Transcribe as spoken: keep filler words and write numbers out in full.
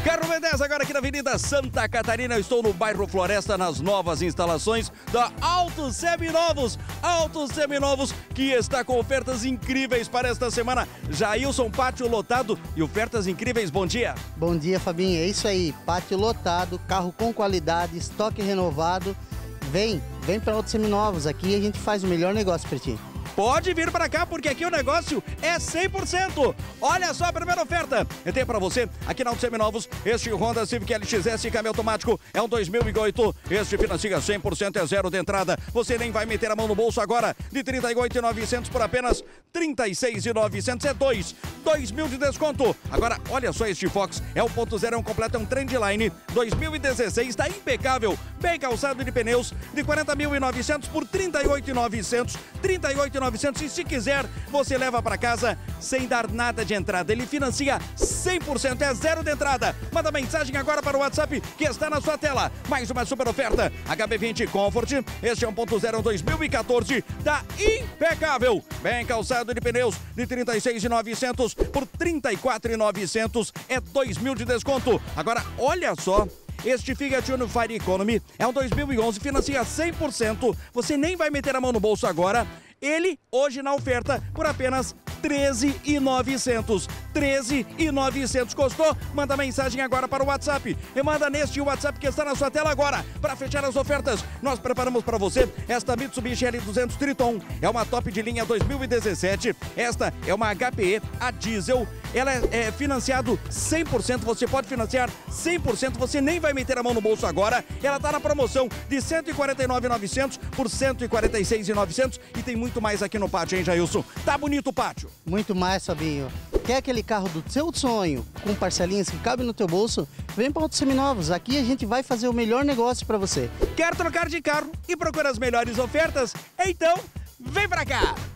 Carro V dez agora aqui na Avenida Santa Catarina. Eu estou no bairro Floresta, nas novas instalações da Autos Seminovos. Autos Seminovos, que está com ofertas incríveis para esta semana. Jailson, pátio lotado e ofertas incríveis. Bom dia. Bom dia, Fabinho. É isso aí. Pátio lotado, carro com qualidade, estoque renovado. Vem, vem para Autos Seminovos. Aqui a gente faz o melhor negócio para ti. Pode vir para cá, porque aqui o negócio é cem por cento. Olha só a primeira oferta. Eu tenho para você, aqui na Autos Seminovos, este Honda Civic L X S câmbio automático é um dois mil e oito. Este financia cem por cento, é zero de entrada. Você nem vai meter a mão no bolso agora. De trinta e oito mil e novecentos por apenas trinta e seis mil e novecentos. É dois. dois mil de desconto. Agora, olha só este Fox. É um ponto zero, é um completo, é um Trendline. dois mil e dezesseis, está impecável. Bem calçado de pneus. De quarenta mil e novecentos por trinta e oito mil e novecentos. trinta e oito mil e novecentos. E se quiser, você leva para casa sem dar nada de entrada. Ele financia cem por cento, é zero de entrada. Manda mensagem agora para o WhatsApp que está na sua tela. Mais uma super oferta. H B vinte Comfort. Este é um ponto zero dois mil e quatorze. Tá impecável. Bem calçado de pneus. De trinta e seis mil e novecentos por trinta e quatro mil e novecentos. É dois mil de desconto. Agora, olha só. Este Fiat Uno Fire Economy é um dois mil e onze, financia cem por cento. Você nem vai meter a mão no bolso agora. Ele, hoje na oferta, por apenas treze mil e novecentos. treze mil e novecentos. Gostou? Manda mensagem agora para o WhatsApp. E manda neste WhatsApp que está na sua tela agora. Para fechar as ofertas, nós preparamos para você esta Mitsubishi L duzentos Triton. É uma top de linha dois mil e dezessete. Esta é uma H P E a diesel. Ela é, é financiado cem por cento. Você pode financiar cem por cento. Você nem vai meter a mão no bolso agora. Ela está na promoção de cento e quarenta e nove mil e novecentos por cento e quarenta e seis mil e novecentos. E tem muito mais aqui no pátio, hein, Jailson? Tá bonito o pátio. Muito mais, Fabinho. Quer aquele carro do seu sonho, com parcelinhas que cabem no teu bolso? Vem para Autos Seminovos. Aqui a gente vai fazer o melhor negócio para você. Quer trocar de carro e procura as melhores ofertas? Então, vem para cá!